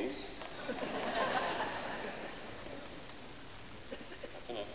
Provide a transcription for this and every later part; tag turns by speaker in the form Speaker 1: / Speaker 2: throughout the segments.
Speaker 1: please. That's enough.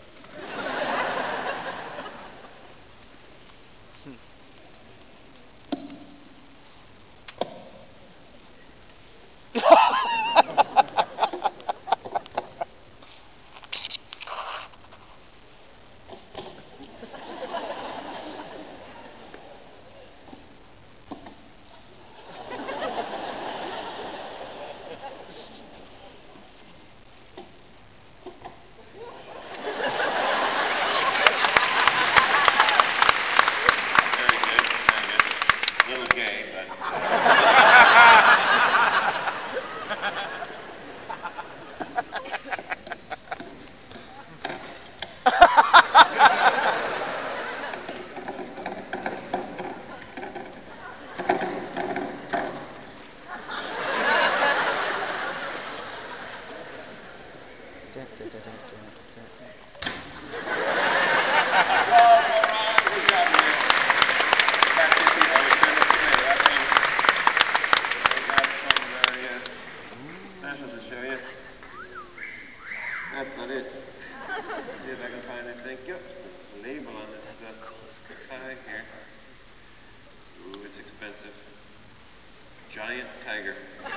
Speaker 1: That's not it. See if I can find it. Thank you. There's a label on this tie here. Ooh, it's expensive. Giant tiger.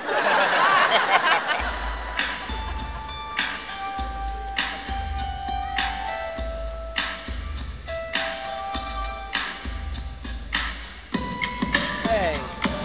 Speaker 2: Hey.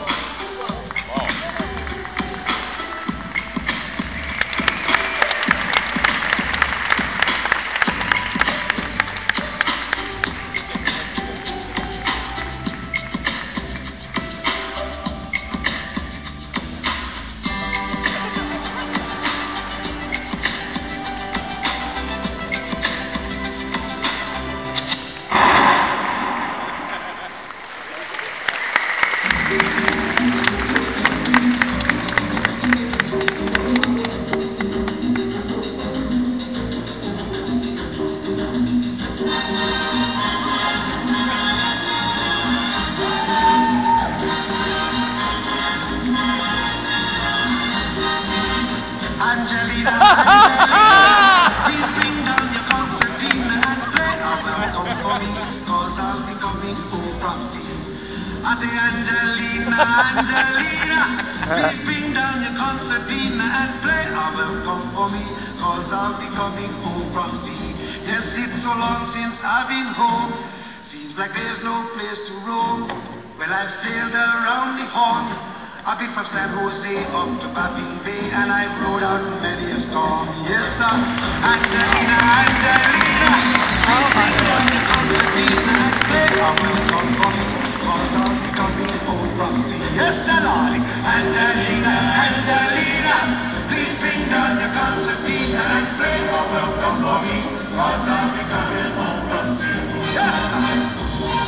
Speaker 3: Angelina, please bring down your concertina and play a welcome for me, cause I'll be coming home from sea. I say, Angelina, please bring down your concertina and play a welcome for me, cause I'll be coming home from sea. Yes, it's so long since I've been home, seems like there's no place to roam. Well, I've sailed around the Horn, I've been from San Jose up to Baffin Bay, and I've rode out many a storm. Yes, sir. Angelina, please bring down your concertina and play a welcome for me, cause I'll be coming home from sea. Yes, sir, Lordy. Angelina, please bring down your concertina and play a welcome for me, cause I'll be coming home from sea. Yes, sir.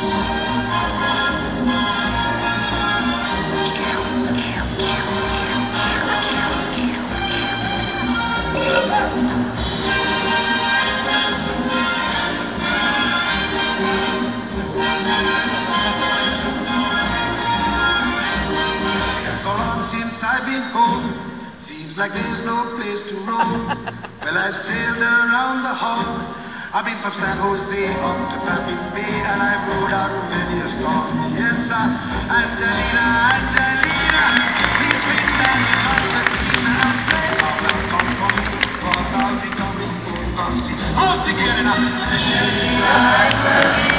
Speaker 3: I've been home, seems like there's no place to roam. Well, I've sailed around the Horn, I've been from San Jose up to Baffin Bay, and I've rode out many a storm. Yes, sir. Angelina, please bring down your concertina and play a welcome for me, cause I'll be coming home from sea. All together now. Angelina.